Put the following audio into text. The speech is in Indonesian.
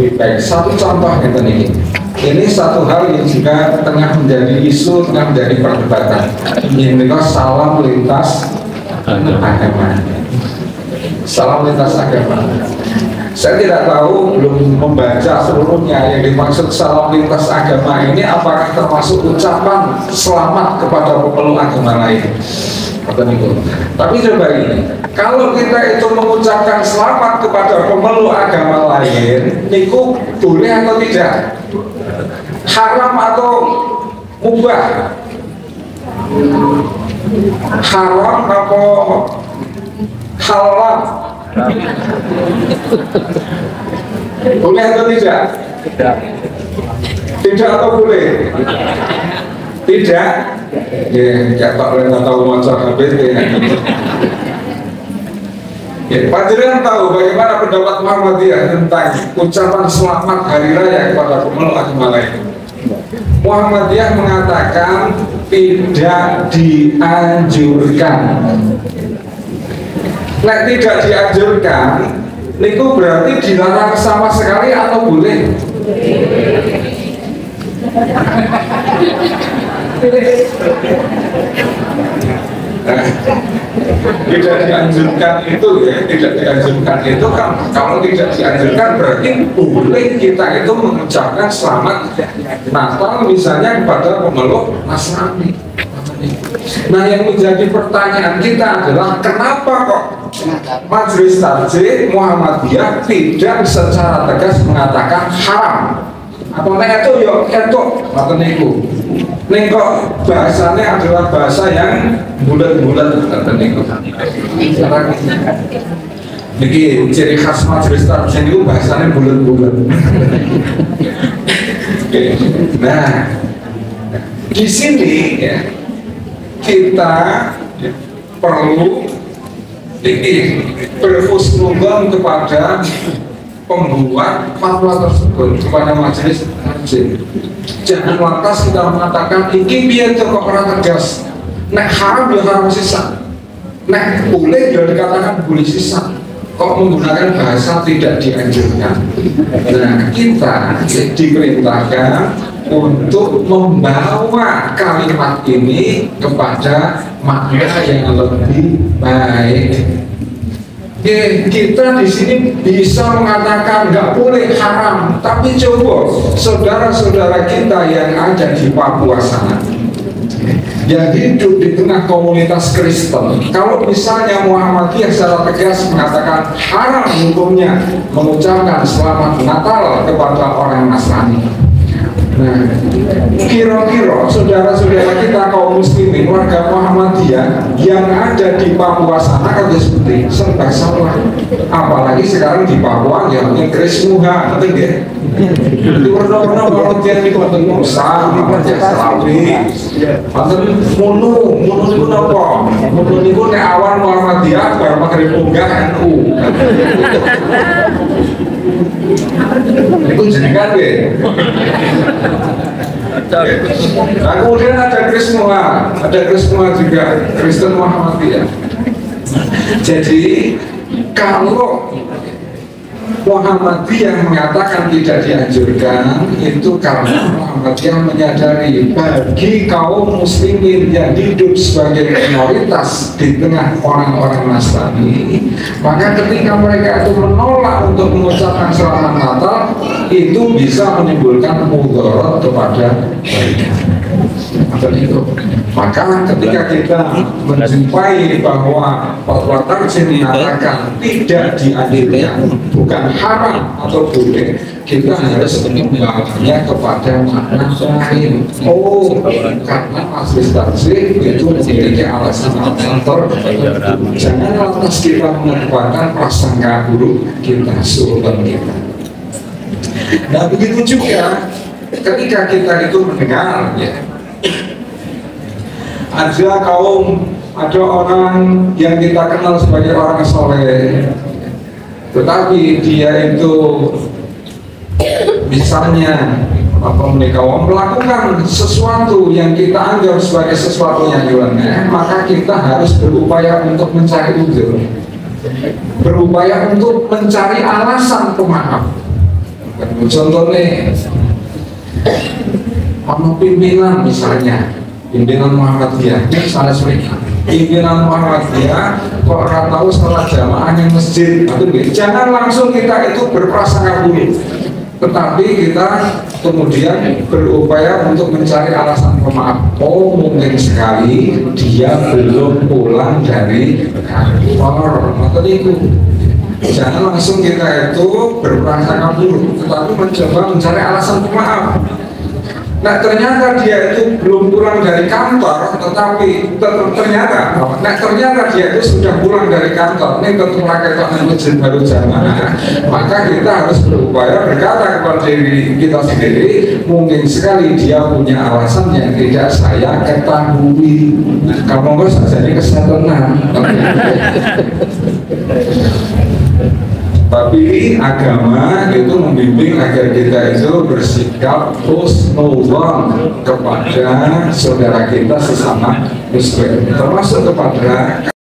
lebih baik. Satu contoh ini satu hal yang juga tengah menjadi isu, tengah menjadi perdebatan. Ini salam lintas agama. Salam lintas agama. Saya tidak tahu, belum membaca seluruhnya. Yang dimaksud salam lintas agama ini apakah termasuk ucapan selamat kepada pemeluk agama lain? Tapi coba ini, kalau kita itu mengucapkan selamat kepada pemeluk agama lain, niku boleh atau tidak? Haram atau mubah? Haram atau halal? Boleh atau tidak? Tidak atau boleh? Tidak. Ya, tak boleh tahu macam HBT. Ya, Panjenengan tahu bagaimana pendapat Muhammadiyah tentang ucapan selamat hari raya kepada pemeluk agama lain? Muhammadiyah mengatakan tidak dianjurkan. Nek tidak dianjurkan, niku berarti dilarang sama sekali atau boleh? Tidak dianjurkan itu ya, tidak dianjurkan itu kan, kalau tidak dianjurkan berarti boleh kita itu mengucapkan selamat Natal misalnya kepada pemeluk Nasrani. Nah, yang menjadi pertanyaan kita adalah kenapa kok Majelis Takjih Muhammadiyah tidak secara tegas mengatakan haram? Apa itu yo etok atau niku? Niku bahasanya adalah bahasa yang bulat-bulat atau niku. Niki ciri khas Majelis Takjih itu bahasanya bulat-bulat. Nah, di sini ya, kita perlu berhusnudzon kepada pembuat fatwa tersebut, kepada Majelis Takjih. Jangan lantas kita mengatakan ini biar kok orang tegas. Nek haram ya haram sisa, nek boleh ya dikatakan boleh sisa. Kok menggunakan bahasa tidak dianjurkan? Nah, kita diperintahkan untuk membawa kalimat ini kepada makna yang lebih baik. Kita di sini bisa mengatakan nggak boleh haram, tapi coba saudara-saudara kita yang ada di Papua sana, yang hidup di tengah komunitas Kristen, kalau misalnya Muhammadiyah secara tegas mengatakan haram hukumnya mengucapkan selamat Natal kepada orang Nasrani. Nah, kira-kira saudara-saudara kita kaum muslimin warga Muhammadiyah yang ada di Papua sana kan seperti serba salah. Apalagi sekarang di Papua yang Kris Muha, ngerti nggih? Itu pernah kalau dia di Kota Musa, di Salawi, atau Munu itu apa? Munu itu nek awan Muhammadiyah baru magrib munggah NU. Itu jenengan ya. Nah, kemudian ada Krismua, juga Kristen Muhammadiyah. Jadi kalau Muhammadiyah mengatakan tidak dianjurkan, itu karena Muhammadiyah menyadari bagi kaum muslimin yang hidup sebagai minoritas di tengah orang-orang Nasrani, maka ketika mereka itu menolak untuk mengucapkan selamat Natal, itu bisa menimbulkan mudarat kepada mereka. Maka ketika kita menjumpai bahwa fatwa Takjih mengatakan tidak dianjurkan, bukan haram atau boleh, kita harus membawanya kepada makna lain. Oh, karena Majelis Takjih itu memiliki alasan tertentu. Jangan lantas kita mengedepankan prasangka buruk kita, sultan kita. Nah, begitu juga ketika kita itu mendengar ya, ada orang yang kita kenal sebagai orang soleh, tetapi dia itu misalnya melakukan sesuatu yang kita anggap sebagai sesuatu yang nyeleneh, maka kita harus berupaya untuk mencari uzur, berupaya untuk mencari alasan pemaaf. Contohnya, pimpinan misalnya, pimpinan Muhammadiyah, ini salah mereka. Pimpinan Muhammadiyah kok orang tahu salah jamaah yang masjid, jangan langsung kita itu berprasangka buruk, tetapi kita kemudian berupaya untuk mencari alasan pemaaf. Oh, mungkin sekali dia belum pulang dari kantor atau itu. Jangan langsung kita itu berprasangka buruk, tetapi mencoba mencari alasan pemaaf. Nah, ternyata dia itu belum pulang dari kantor, tetapi ternyata dia itu sudah pulang dari kantor. Ini ketua ketua masjid baru jamaah, maka kita harus berupaya berkata kepada diri kita sendiri, mungkin sekali dia punya alasan yang tidak saya ketahui. Kamu nggak saja ini kesalahan. Tapi agama itu membimbing agar kita itu bersikap husnuzon kepada saudara kita sesama muslim, termasuk kepada